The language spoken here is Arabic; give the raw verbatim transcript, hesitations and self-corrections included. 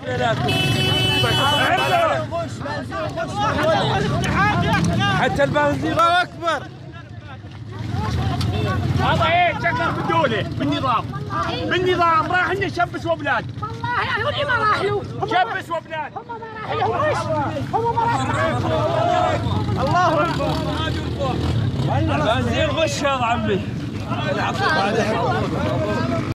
حتى البنزين الله اكبر. هذا ايه شكر بالدوله بالنظام بالنظام راح نشبس وبلاد. والله يا هوني ما راح له شبس وبلاد. هم ما راح لهوش هم ما راح. الله اكبر. البنزين غش يا عمي.